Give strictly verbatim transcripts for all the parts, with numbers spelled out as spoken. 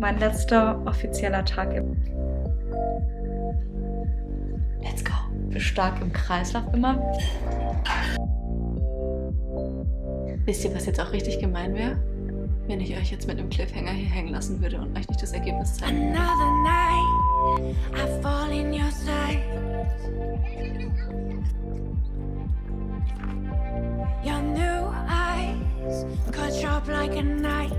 Mein letzter offizieller Tag im... Let's go! Stark im Kreislauf immer. Wisst ihr, was jetzt auch richtig gemein wäre? Wenn ich euch jetzt mit einem Cliffhanger hier hängen lassen würde und euch nicht das Ergebnis zeigen. Another night, I fall in your sight. Your new eyes cut sharp like a knife.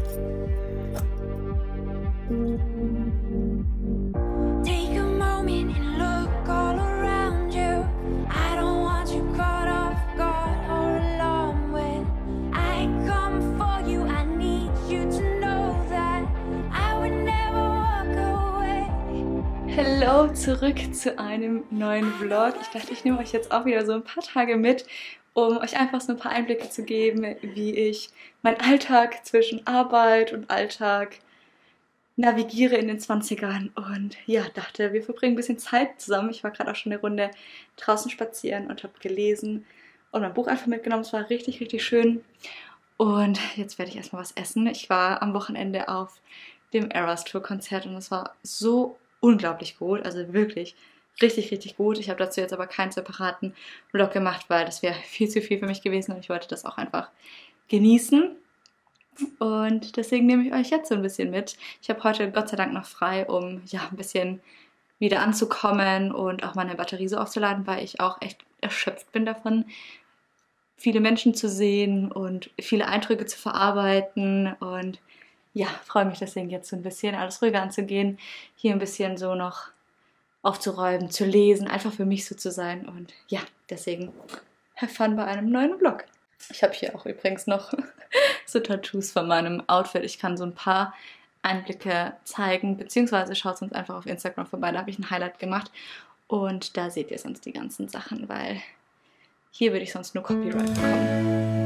Take a moment and look all around you. I don't want you caught off guard or alarmed when I come for you. I need you to know that I would never walk away. Hello, zurück zu einem neuen Vlog. Ich dachte, ich nehme euch jetzt auch wieder so ein paar Tage mit, um euch einfach so ein paar Einblicke zu geben, wie ich meinen Alltag zwischen Arbeit und Alltag navigiere in den zwanzigern und ja, dachte, wir verbringen ein bisschen Zeit zusammen. Ich war gerade auch schon eine Runde draußen spazieren und habe gelesen und mein Buch einfach mitgenommen. Es war richtig, richtig schön und jetzt werde ich erstmal was essen. Ich war am Wochenende auf dem Eras Tour Konzert und es war so unglaublich gut, also wirklich richtig, richtig gut. Ich habe dazu jetzt aber keinen separaten Vlog gemacht, weil das wäre viel zu viel für mich gewesen und ich wollte das auch einfach genießen. Und deswegen nehme ich euch jetzt so ein bisschen mit. Ich habe heute Gott sei Dank noch frei, um ja ein bisschen wieder anzukommen und auch meine Batterie so aufzuladen, weil ich auch echt erschöpft bin davon, viele Menschen zu sehen und viele Eindrücke zu verarbeiten. Und ja, freue mich deswegen jetzt so ein bisschen alles ruhiger anzugehen, hier ein bisschen so noch aufzuräumen, zu lesen, einfach für mich so zu sein. Und ja, deswegen have fun bei einem neuen Vlog. Ich habe hier auch übrigens noch so Tattoos von meinem Outfit. Ich kann so ein paar Einblicke zeigen, beziehungsweise schaut uns einfach auf Instagram vorbei. Da habe ich ein Highlight gemacht und da seht ihr sonst die ganzen Sachen, weil hier würde ich sonst nur Copyright bekommen.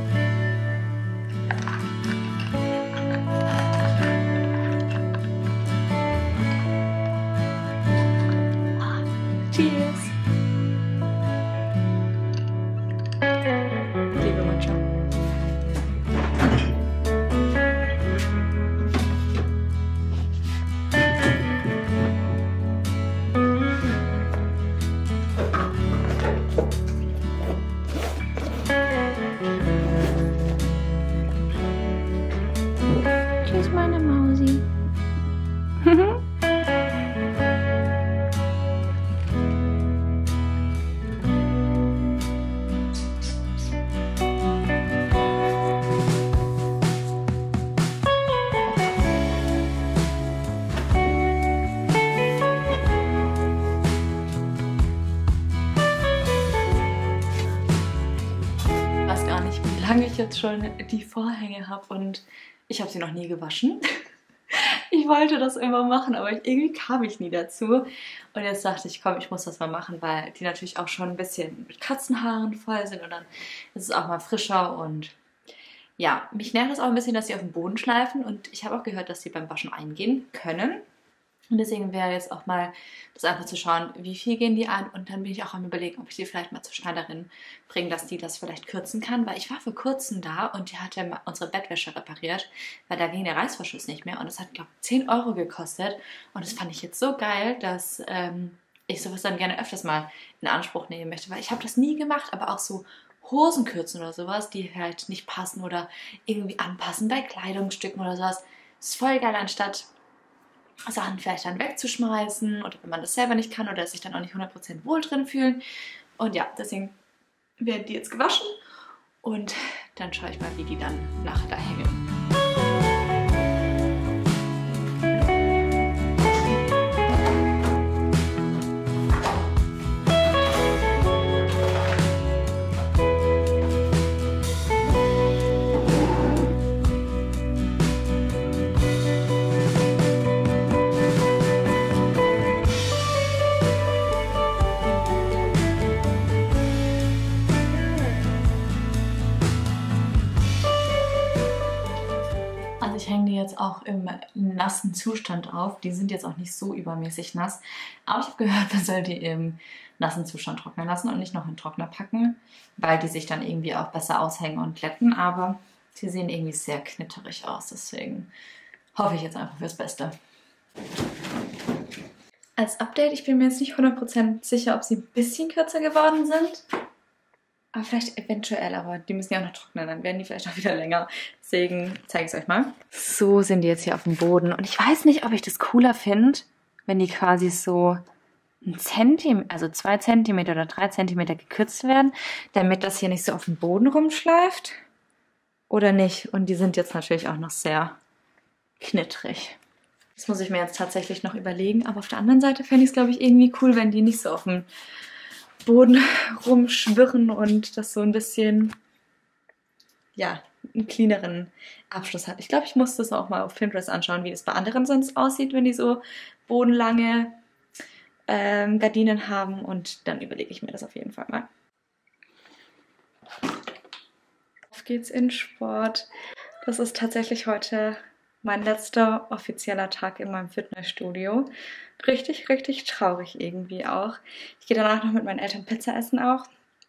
Cheers! Liebe Matcha. Tschüss, meine Mausi. Wie lange ich jetzt schon die Vorhänge habe und ich habe sie noch nie gewaschen. Ich wollte das immer machen, aber irgendwie kam ich nie dazu. Und jetzt dachte ich, komm, ich muss das mal machen, weil die natürlich auch schon ein bisschen mit Katzenhaaren voll sind und dann ist es auch mal frischer. Und ja, mich nervt es auch ein bisschen, dass sie auf dem Boden schleifen und ich habe auch gehört, dass sie beim Waschen eingehen können. Und deswegen wäre jetzt auch mal das einfach zu schauen, wie viel gehen die an. Und dann bin ich auch am Überlegen, ob ich sie vielleicht mal zur Schneiderin bringe, dass die das vielleicht kürzen kann. Weil ich war vor kurzem da und die hat ja unsere Bettwäsche repariert, weil da ging der Reißverschluss nicht mehr. Und das hat, glaube ich, zehn Euro gekostet. Und das fand ich jetzt so geil, dass ähm, ich sowas dann gerne öfters mal in Anspruch nehmen möchte. Weil ich habe das nie gemacht, aber auch so Hosen kürzen oder sowas, die halt nicht passen oder irgendwie anpassen bei Kleidungsstücken oder sowas. Das ist voll geil, anstatt Sachen vielleicht dann wegzuschmeißen oder wenn man das selber nicht kann oder sich dann auch nicht hundert Prozent wohl drin fühlen. Und ja, deswegen werden die jetzt gewaschen und dann schaue ich mal, wie die dann nachher da hängen. Jetzt auch im nassen Zustand auf. Die sind jetzt auch nicht so übermäßig nass. Aber ich habe gehört, man soll die im nassen Zustand trocknen lassen und nicht noch in den Trockner packen, weil die sich dann irgendwie auch besser aushängen und glätten. Aber sie sehen irgendwie sehr knitterig aus. Deswegen hoffe ich jetzt einfach fürs Beste. Als Update, ich bin mir jetzt nicht hundert Prozent sicher, ob sie ein bisschen kürzer geworden sind. Aber vielleicht eventuell, aber die müssen ja auch noch trocknen, dann werden die vielleicht auch wieder länger. Deswegen zeige ich es euch mal. So sind die jetzt hier auf dem Boden. Und ich weiß nicht, ob ich das cooler finde, wenn die quasi so ein Zentimeter, also zwei Zentimeter oder drei Zentimeter gekürzt werden, damit das hier nicht so auf dem Boden rumschleift. Oder nicht. Und die sind jetzt natürlich auch noch sehr knittrig. Das muss ich mir jetzt tatsächlich noch überlegen. Aber auf der anderen Seite fände ich es, glaube ich, irgendwie cool, wenn die nicht so auf dem Boden rumschwirren und das so ein bisschen, ja, einen cleaneren Abschluss hat. Ich glaube, ich muss das auch mal auf Pinterest anschauen, wie das bei anderen sonst aussieht, wenn die so bodenlange ähm, Gardinen haben. Und dann überlege ich mir das auf jeden Fall mal. Auf geht's in Sport. Das ist tatsächlich heute mein letzter offizieller Tag in meinem Fitnessstudio. Richtig, richtig traurig irgendwie auch. Ich gehe danach noch mit meinen Eltern Pizza essen auch.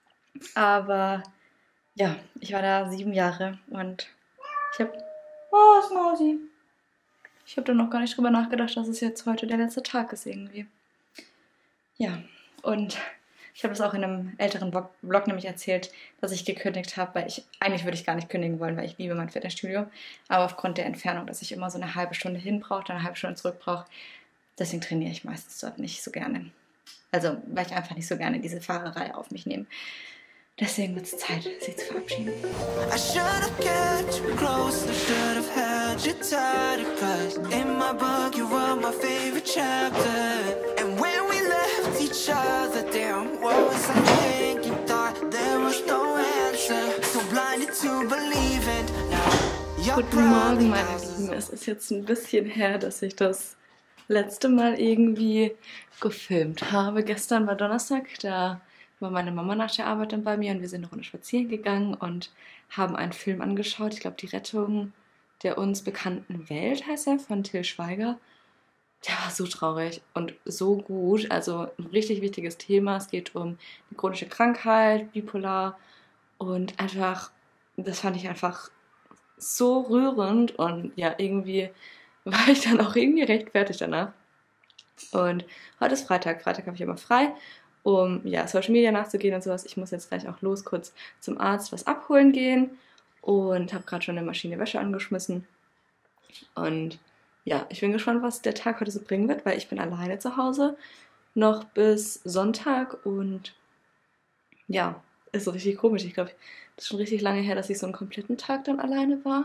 Aber ja, ich war da sieben Jahre und ich habe... Oh, Smausi. Ich habe da noch gar nicht drüber nachgedacht, dass es jetzt heute der letzte Tag ist irgendwie. Ja, und ich habe das auch in einem älteren Vlog, Vlog nämlich erzählt, dass ich gekündigt habe, weil ich, eigentlich würde ich gar nicht kündigen wollen, weil ich liebe mein Fitnessstudio, aber aufgrund der Entfernung, dass ich immer so eine halbe Stunde hin brauche, dann eine halbe Stunde zurück brauche, deswegen trainiere ich meistens dort nicht so gerne. Also, weil ich einfach nicht so gerne diese Fahrerei auf mich nehme. Deswegen wird es Zeit, sich zu verabschieden. I should have kept you close, I should have held you tighter, 'cause in my book you were my favorite chapter. And when we left each other, damn, what was I thinking? Thought there was no answer, so blinded to believe it. Now, guten Morgen, meine Lieben. Es ist jetzt ein bisschen her, dass ich das letzte Mal irgendwie gefilmt habe. Gestern war Donnerstag, da war meine Mama nach der Arbeit dann bei mir und wir sind eine Runde spazieren gegangen und haben einen Film angeschaut. Ich glaube, die Rettung der uns bekannten Welt heißt er, von Til Schweiger. Der war so traurig und so gut. Also ein richtig wichtiges Thema. Es geht um eine chronische Krankheit, bipolar und einfach, das fand ich einfach so rührend und ja, irgendwie war ich dann auch irgendwie recht fertig danach. Und heute ist Freitag. Freitag habe ich immer frei, um ja, Social Media nachzugehen und sowas. Ich muss jetzt gleich auch los kurz zum Arzt was abholen gehen und habe gerade schon eine Maschine Wäsche angeschmissen. Und ja, ich bin gespannt, was der Tag heute so bringen wird, weil ich bin alleine zu Hause noch bis Sonntag und ja, ist so richtig komisch. Ich glaube, das ist schon richtig lange her, dass ich so einen kompletten Tag dann alleine war.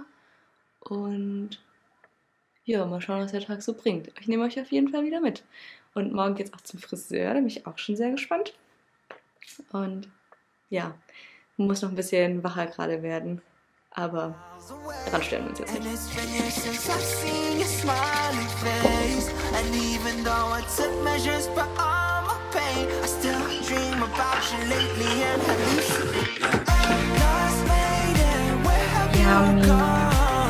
Und ja, mal schauen, was der Tag so bringt. Ich nehme euch auf jeden Fall wieder mit. Und morgen geht es auch zum Friseur, da bin ich auch schon sehr gespannt. Und ja, muss noch ein bisschen wacher gerade werden. Aber daran stören wir uns jetzt nicht. Yummy.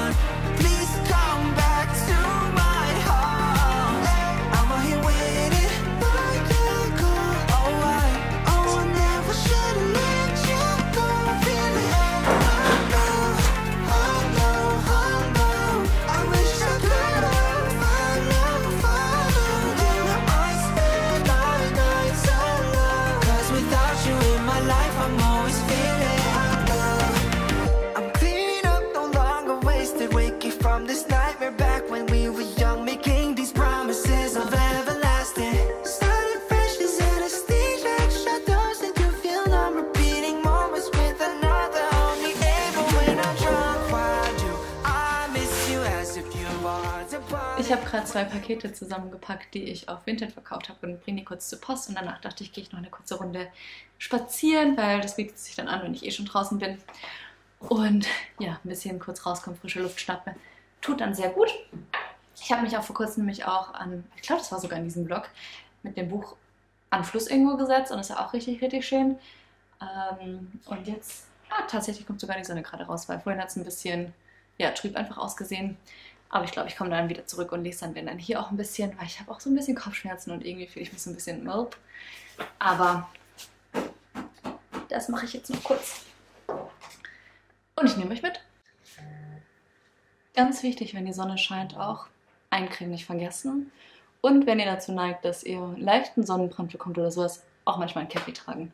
Ich habe gerade zwei Pakete zusammengepackt, die ich auf Vinted verkauft habe und bringe die kurz zur Post. Und danach dachte ich, gehe ich noch eine kurze Runde spazieren, weil das bietet sich dann an, wenn ich eh schon draußen bin. Und ja, ein bisschen kurz rauskommen, frische Luft schnappen. Tut dann sehr gut. Ich habe mich auch vor kurzem nämlich auch an, ich glaube, das war sogar in diesem Blog, mit dem Buch an Fluss irgendwo gesetzt. Und das ist ja auch richtig, richtig schön. Ähm, und jetzt, ah, tatsächlich kommt sogar die Sonne gerade raus, weil vorhin hat es ein bisschen, ja, trüb einfach ausgesehen. Aber ich glaube, ich komme dann wieder zurück und lese dann, wenn dann hier auch ein bisschen, weil ich habe auch so ein bisschen Kopfschmerzen und irgendwie fühle ich mich so ein bisschen melb. Aber das mache ich jetzt noch kurz. Und ich nehme euch mit. Ganz wichtig, wenn die Sonne scheint, auch Eincremen nicht vergessen. Und wenn ihr dazu neigt, dass ihr einen leichten Sonnenbrand bekommt oder sowas, auch manchmal ein Cappy tragen.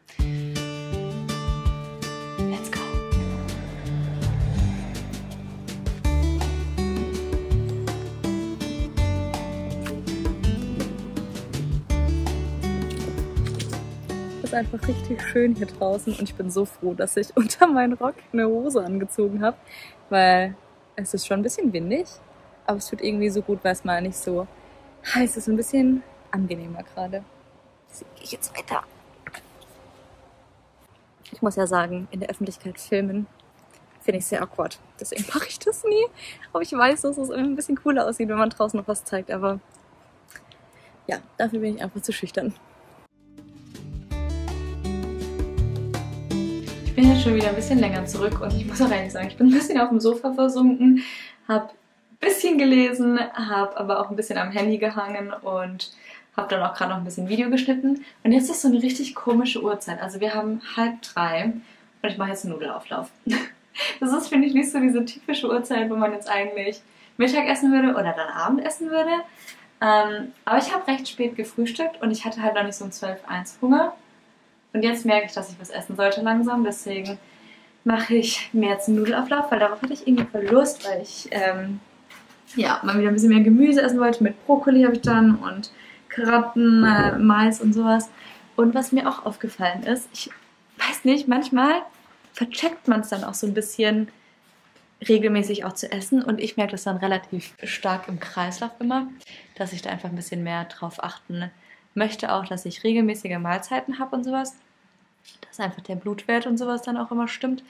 Let's go! Es ist einfach richtig schön hier draußen und ich bin so froh, dass ich unter meinen Rock eine Hose angezogen habe, weil es ist schon ein bisschen windig, aber es tut irgendwie so gut, weil es mal nicht so heiß ist, ein bisschen angenehmer gerade. Deswegen gehe ich jetzt weiter. Ich muss ja sagen, in der Öffentlichkeit filmen finde ich sehr awkward. Deswegen mache ich das nie. Aber ich weiß, dass es immer ein bisschen cooler aussieht, wenn man draußen noch was zeigt. Aber ja, dafür bin ich einfach zu schüchtern. Ich bin jetzt schon wieder ein bisschen länger zurück und ich muss auch ehrlich sagen, ich bin ein bisschen auf dem Sofa versunken, habe ein bisschen gelesen, habe aber auch ein bisschen am Handy gehangen und habe dann auch gerade noch ein bisschen Video geschnitten. Und jetzt ist so eine richtig komische Uhrzeit. Also wir haben halb drei und ich mache jetzt einen Nudelauflauf. Das ist, finde ich, nicht so diese typische Uhrzeit, wo man jetzt eigentlich Mittag essen würde oder dann Abend essen würde. Ähm, aber ich habe recht spät gefrühstückt und ich hatte halt noch nicht so um zwölf eins Hunger. Und jetzt merke ich, dass ich was essen sollte langsam. Deswegen mache ich mir jetzt einen Nudelauflauf, weil darauf hatte ich irgendwie voll Lust, weil ich ähm, ja, mal wieder ein bisschen mehr Gemüse essen wollte. Mit Brokkoli habe ich dann und Karotten, äh, Mais und sowas. Und was mir auch aufgefallen ist, ich weiß nicht, manchmal vercheckt man es dann auch so ein bisschen regelmäßig auch zu essen. Und ich merke das dann relativ stark im Kreislauf immer, dass ich da einfach ein bisschen mehr drauf achten möchte, auch, dass ich regelmäßige Mahlzeiten habe und sowas. Dass einfach der Blutwert und sowas dann auch immer stimmt.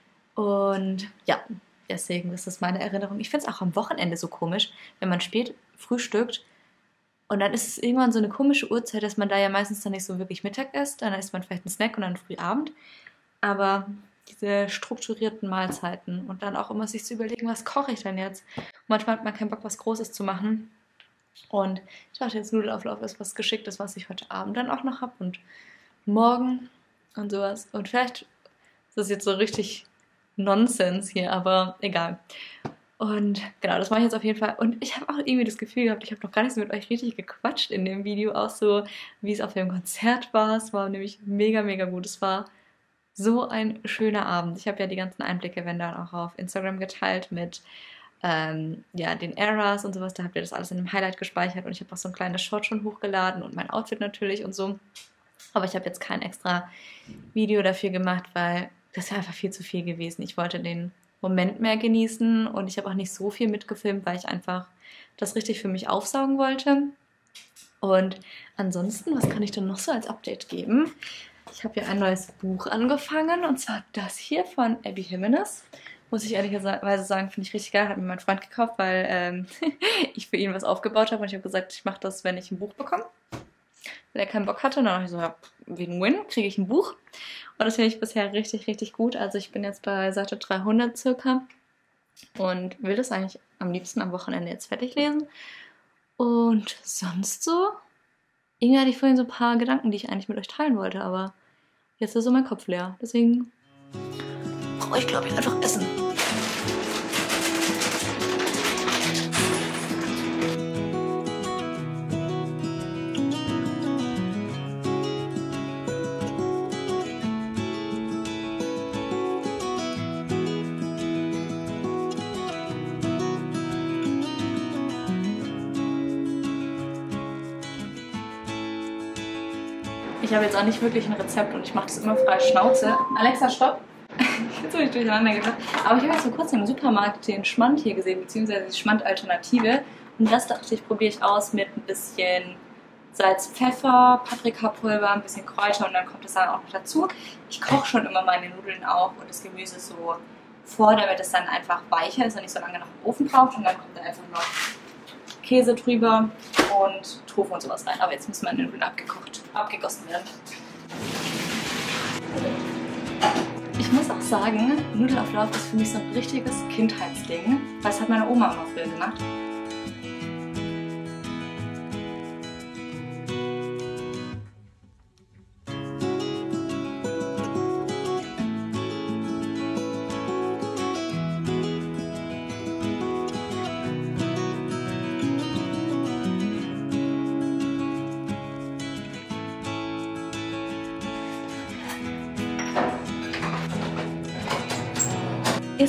Und ja, deswegen ist das meine Erinnerung. Ich finde es auch am Wochenende so komisch, wenn man spät frühstückt und dann ist es irgendwann so eine komische Uhrzeit, dass man da ja meistens dann nicht so wirklich Mittag isst. Dann isst man vielleicht einen Snack und dann früh Abend. Aber diese strukturierten Mahlzeiten und dann auch immer sich zu überlegen, was koche ich denn jetzt? Und manchmal hat man keinen Bock, was Großes zu machen. Und ich dachte jetzt, Nudelauflauf ist was Geschicktes, was ich heute Abend dann auch noch habe und morgen und sowas. Und vielleicht ist das jetzt so richtig Nonsens hier, aber egal. Und genau, das mache ich jetzt auf jeden Fall. Und ich habe auch irgendwie das Gefühl gehabt, ich habe noch gar nicht so mit euch richtig gequatscht in dem Video, auch so, wie es auf dem Konzert war. Es war nämlich mega, mega gut. Es war so ein schöner Abend. Ich habe ja die ganzen Einblicke, wenn dann auch auf Instagram geteilt mit ähm, ja, den Eras und sowas. Da habt ihr das alles in einem Highlight gespeichert und ich habe auch so ein kleines Short schon hochgeladen und mein Outfit natürlich und so. Aber ich habe jetzt kein extra Video dafür gemacht, weil das wäre einfach viel zu viel gewesen. Ich wollte den Moment mehr genießen und ich habe auch nicht so viel mitgefilmt, weil ich einfach das richtig für mich aufsaugen wollte. Und ansonsten, was kann ich denn noch so als Update geben? Ich habe ja ein neues Buch angefangen und zwar das hier von Abby Jimenez. Muss ich ehrlicherweise sagen, finde ich richtig geil. Hat mir mein Freund gekauft, weil ähm, ich für ihn was aufgebaut habe und ich habe gesagt, ich mache das, wenn ich ein Buch bekomme. Weil er keinen Bock hatte und dann habe ich so, ja, wegen Win kriege ich ein Buch. Und das finde ich bisher richtig, richtig gut. Also ich bin jetzt bei Seite dreihundert circa und will das eigentlich am liebsten am Wochenende jetzt fertig lesen. Und sonst so, irgendwie hatte ich vorhin so ein paar Gedanken, die ich eigentlich mit euch teilen wollte, aber jetzt ist so mein Kopf leer. Deswegen brauche ich, glaube ich, einfach Essen. Ich habe jetzt auch nicht wirklich ein Rezept und ich mache das immer frei Schnauze. Alexa, stopp! Jetzt habe ich durcheinander gedacht. Aber ich habe jetzt vor kurzem im Supermarkt den Schmand hier gesehen, beziehungsweise die Schmand-Alternative. Und das dachte ich, probiere ich aus mit ein bisschen Salz, Pfeffer, Paprikapulver, ein bisschen Kräuter und dann kommt das dann auch noch dazu. Ich koche schon immer meine Nudeln auch und das Gemüse so vor, damit es dann einfach weicher ist und nicht so lange noch im Ofen braucht. Und dann kommt da einfach noch Käse drüber und Tofu und sowas rein. Aber jetzt müssen meine Nudeln abgekocht, abgegossen werden. Ich muss auch sagen, Nudelauflauf ist für mich so ein richtiges Kindheitsding, weil das hat meine Oma immer früher gemacht.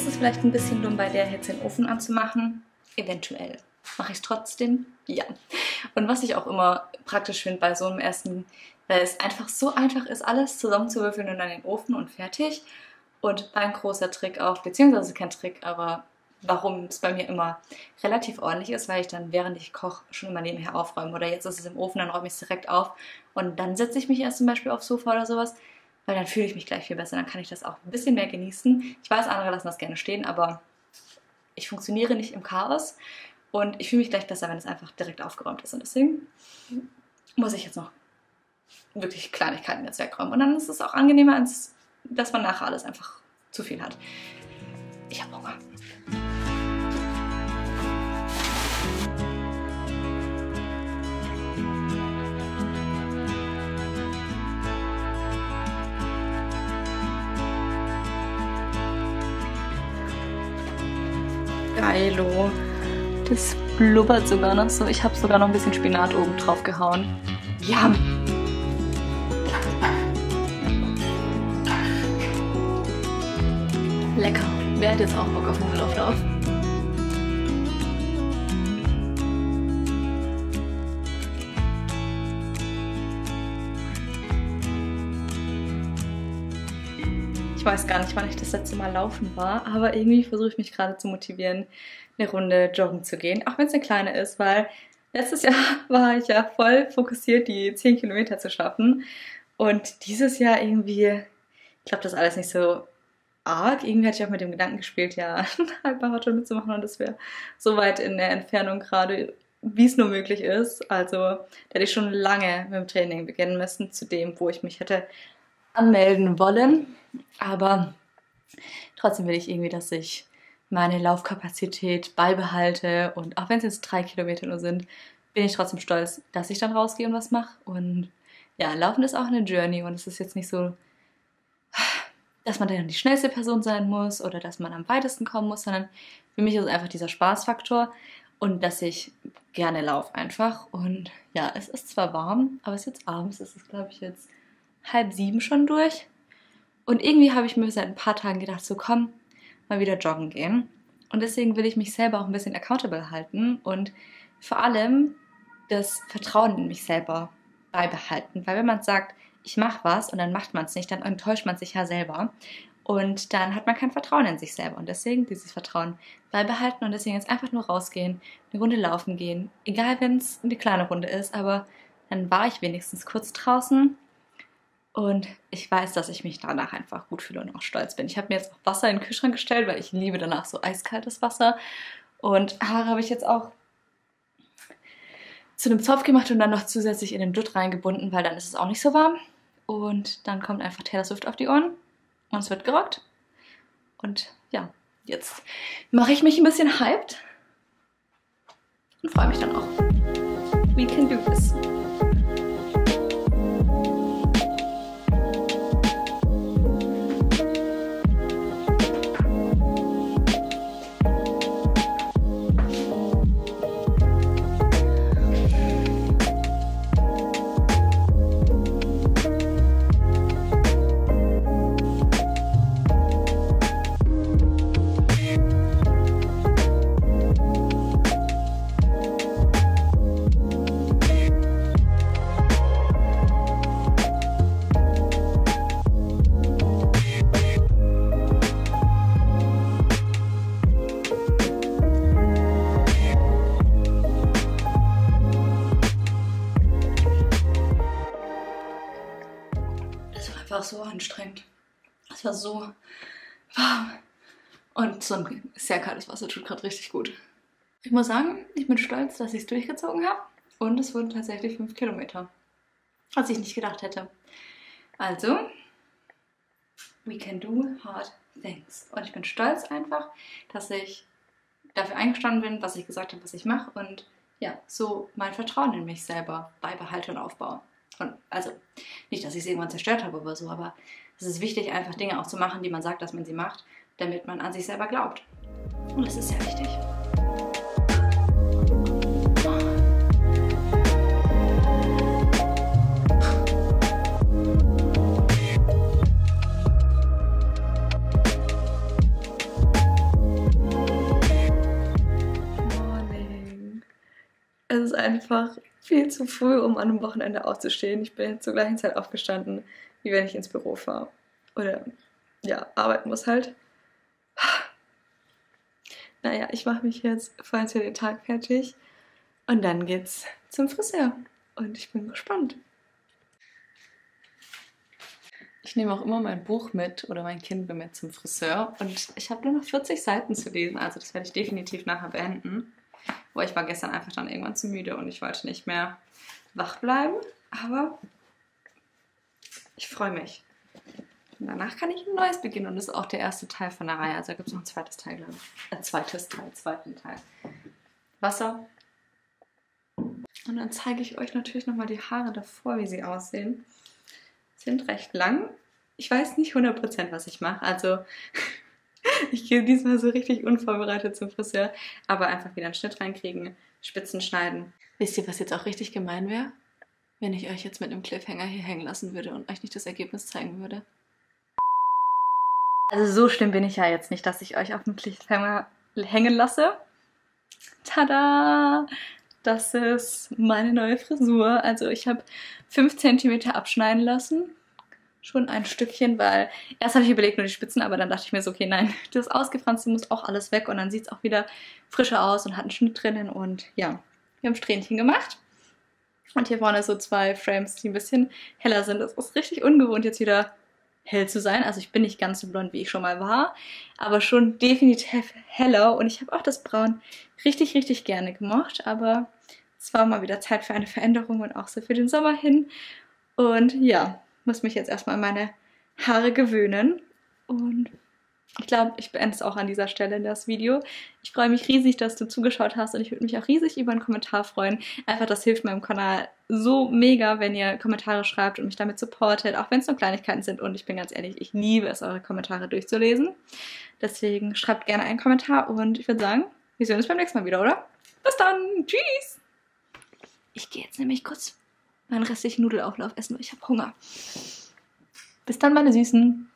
ist es vielleicht ein bisschen dumm, bei der Hitze den Ofen anzumachen. Eventuell. Mache ich es trotzdem? Ja. Und was ich auch immer praktisch finde bei so einem Essen, weil es einfach so einfach ist, alles zusammenzuwürfeln und dann in den Ofen und fertig. Und ein großer Trick auch, beziehungsweise kein Trick, aber warum es bei mir immer relativ ordentlich ist, weil ich dann, während ich koche, schon immer nebenher aufräume. Oder jetzt ist es im Ofen, dann räume ich es direkt auf und dann setze ich mich erst zum Beispiel aufs Sofa oder sowas, weil dann fühle ich mich gleich viel besser. Dann kann ich das auch ein bisschen mehr genießen. Ich weiß, andere lassen das gerne stehen, aber ich funktioniere nicht im Chaos und ich fühle mich gleich besser, wenn es einfach direkt aufgeräumt ist. Und deswegen muss ich jetzt noch wirklich Kleinigkeiten jetzt wegräumen. Und dann ist es auch angenehmer, als dass man nachher alles einfach zu viel hat. Ich habe Hunger. Geilo. Das blubbert sogar noch so. Ich habe sogar noch ein bisschen Spinat oben drauf gehauen. Yum! Lecker. Wer hat jetzt auch Bock auf Nudelauflauf? Ich weiß gar nicht, wann ich das letzte Mal laufen war, aber irgendwie versuche ich mich gerade zu motivieren, eine Runde joggen zu gehen, auch wenn es eine kleine ist, weil letztes Jahr war ich ja voll fokussiert, die zehn Kilometer zu schaffen und dieses Jahr irgendwie, ich glaube, das ist alles nicht so arg. Irgendwie hatte ich auch mit dem Gedanken gespielt, ja, einen Halbmarathon mitzumachen und das wäre so weit in der Entfernung gerade, wie es nur möglich ist. Also da hätte ich schon lange mit dem Training beginnen müssen, zu dem, wo ich mich hätte anmelden wollen. Aber trotzdem will ich irgendwie, dass ich meine Laufkapazität beibehalte und auch wenn es jetzt drei Kilometer nur sind, bin ich trotzdem stolz, dass ich dann rausgehe und was mache. Und ja, Laufen ist auch eine Journey und es ist jetzt nicht so, dass man dann die schnellste Person sein muss oder dass man am weitesten kommen muss, sondern für mich ist es einfach dieser Spaßfaktor und dass ich gerne laufe einfach. Und ja, es ist zwar warm, aber es ist jetzt abends, es ist glaube ich jetzt halb sieben schon durch. Und irgendwie habe ich mir seit ein paar Tagen gedacht, so komm, mal wieder joggen gehen. Und deswegen will ich mich selber auch ein bisschen accountable halten und vor allem das Vertrauen in mich selber beibehalten. Weil wenn man sagt, ich mache was und dann macht man es nicht, dann enttäuscht man sich ja selber. Und dann hat man kein Vertrauen in sich selber. Und deswegen dieses Vertrauen beibehalten und deswegen jetzt einfach nur rausgehen, eine Runde laufen gehen. Egal, wenn es eine kleine Runde ist, aber dann war ich wenigstens kurz draußen. Und ich weiß, dass ich mich danach einfach gut fühle und auch stolz bin. Ich habe mir jetzt auch Wasser in den Kühlschrank gestellt, weil ich liebe danach so eiskaltes Wasser. Und Haare habe ich jetzt auch zu einem Zopf gemacht und dann noch zusätzlich in den Dutt reingebunden, weil dann ist es auch nicht so warm. Und dann kommt einfach Taylor Swift auf die Ohren und es wird gerockt. Und ja, jetzt mache ich mich ein bisschen hyped und freue mich dann auch. We can do this. War so anstrengend. Es war so warm. Und so ein sehr kaltes Wasser tut gerade richtig gut. Ich muss sagen, ich bin stolz, dass ich es durchgezogen habe. Und es wurden tatsächlich fünf Kilometer. Was ich nicht gedacht hätte. Also, we can do hard things. Und ich bin stolz einfach, dass ich dafür eingestanden bin, was ich gesagt habe, was ich mache. Und ja, so mein Vertrauen in mich selber beibehalte und aufbaue. Und also nicht, dass ich es irgendwann zerstört habe oder so, aber es ist wichtig, einfach Dinge auch zu machen, die man sagt, dass man sie macht, damit man an sich selber glaubt. Und das ist sehr wichtig. Es ist einfach viel zu früh, um an einem Wochenende aufzustehen. Ich bin jetzt zur gleichen Zeit aufgestanden, wie wenn ich ins Büro fahre. Oder, ja, arbeiten muss halt. Naja, ich mache mich jetzt vorhin für den Tag fertig. Und dann geht's zum Friseur. Und ich bin gespannt. Ich nehme auch immer mein Buch mit oder mein Kindle mit zum Friseur. Und ich habe nur noch vierzig Seiten zu lesen. Also das werde ich definitiv nachher beenden. Wo ich war gestern einfach dann irgendwann zu müde und ich wollte nicht mehr wach bleiben. Aber ich freue mich. Und danach kann ich ein neues beginnen. Und das ist auch der erste Teil von der Reihe. Also da gibt es noch ein zweites Teil, glaube ich. Ein zweites Teil, zweiten Teil. Wasser. Und dann zeige ich euch natürlich nochmal die Haare davor, wie sie aussehen. Sind recht lang. Ich weiß nicht hundert Prozent, was ich mache. Also ich gehe diesmal so richtig unvorbereitet zum Friseur. Aber einfach wieder einen Schnitt reinkriegen, Spitzen schneiden. Wisst ihr, was jetzt auch richtig gemein wäre? Wenn ich euch jetzt mit einem Cliffhanger hier hängen lassen würde und euch nicht das Ergebnis zeigen würde. Also so schlimm bin ich ja jetzt nicht, dass ich euch auf dem Cliffhanger hängen lasse. Tada! Das ist meine neue Frisur. Also ich habe fünf Zentimeter abschneiden lassen. Schon ein Stückchen, weil erst habe ich überlegt nur die Spitzen, aber dann dachte ich mir so, okay, nein, das Ausgefranste muss auch alles weg und dann sieht es auch wieder frischer aus und hat einen Schnitt drinnen und ja, wir haben Strähnchen gemacht. Und hier vorne so zwei Frames, die ein bisschen heller sind. Das ist richtig ungewohnt, jetzt wieder hell zu sein. Also ich bin nicht ganz so blond, wie ich schon mal war, aber schon definitiv heller. Und ich habe auch das Braun richtig, richtig gerne gemocht. Aber es war mal wieder Zeit für eine Veränderung und auch so für den Sommer hin. Und ja, muss mich jetzt erstmal an meine Haare gewöhnen. Und ich glaube, ich beende es auch an dieser Stelle in das Video. Ich freue mich riesig, dass du zugeschaut hast und ich würde mich auch riesig über einen Kommentar freuen. Einfach, das hilft meinem Kanal so mega, wenn ihr Kommentare schreibt und mich damit supportet, auch wenn es nur Kleinigkeiten sind. Und ich bin ganz ehrlich, ich liebe es, eure Kommentare durchzulesen. Deswegen schreibt gerne einen Kommentar und ich würde sagen, wir sehen uns beim nächsten Mal wieder, oder? Bis dann! Tschüss! Ich gehe jetzt nämlich kurz meinen restlichen Nudelauflauf essen, weil ich habe Hunger. Bis dann, meine Süßen!